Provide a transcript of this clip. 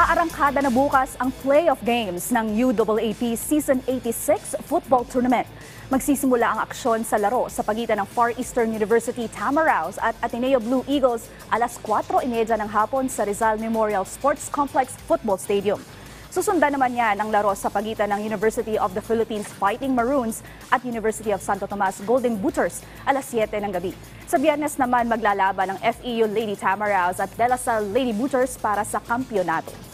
Aarangkada na bukas ang playoff games ng UAAP Season 86 Football Tournament. Magsisimula ang aksyon sa laro sa pagitan ng Far Eastern University Tamaraws at Ateneo Blue Eagles alas 4:30 ng hapon sa Rizal Memorial Sports Complex Football Stadium. Susundan naman yan ang laro sa pagitan ng University of the Philippines Fighting Maroons at University of Santo Tomas Golden Booters alas 7 ng gabi. Sa Biyernes naman maglalaban ng FEU Lady Tamaraws at De La Salle Lady Booters para sa kampyonato.